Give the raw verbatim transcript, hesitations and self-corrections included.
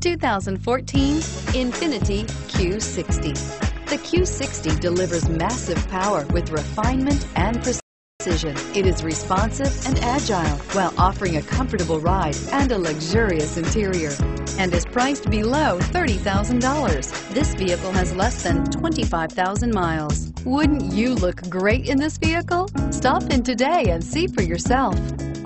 two thousand fourteen Infiniti Q sixty. The Q sixty delivers massive power with refinement and precision. It is responsive and agile while offering a comfortable ride and a luxurious interior, and is priced below thirty thousand dollars. This vehicle has less than twenty-five thousand miles. Wouldn't you look great in this vehicle? Stop in today and see for yourself.